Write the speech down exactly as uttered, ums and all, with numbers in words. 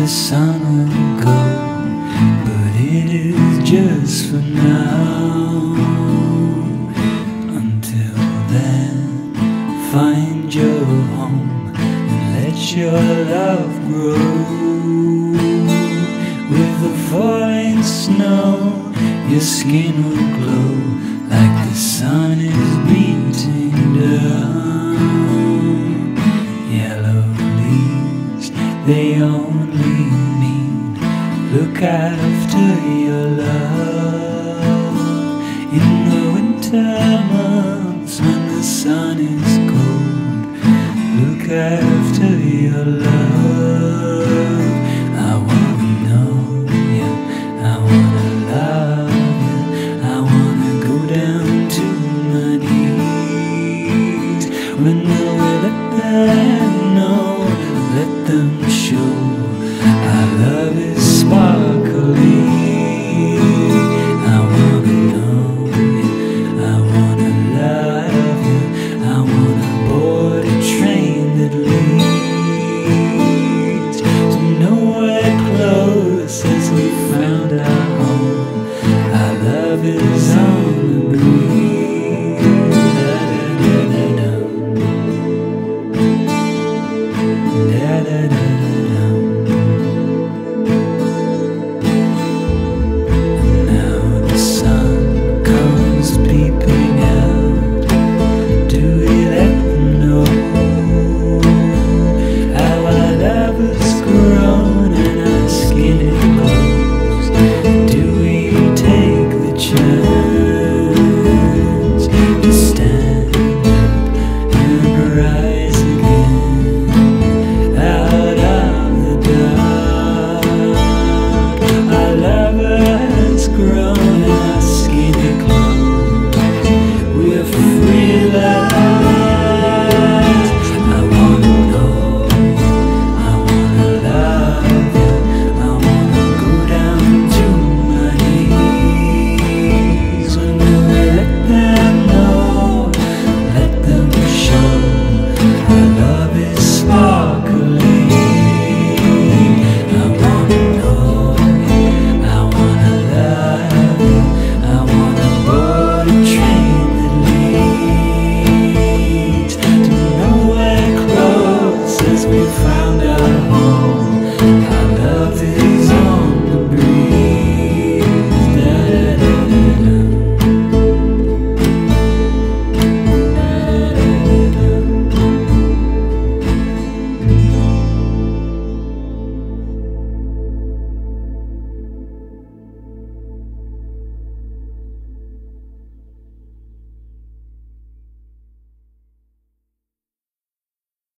the sun will go, but it is just for now. Until then, find your home and let your love grow. With the falling snow, your skin will glow like the sun is beating down. Yellow leaves, they only mean look after your love. In the winter months when the sun is cold, look after your love. I wanna know you, I wanna love you, I wanna go down to my knees when the weather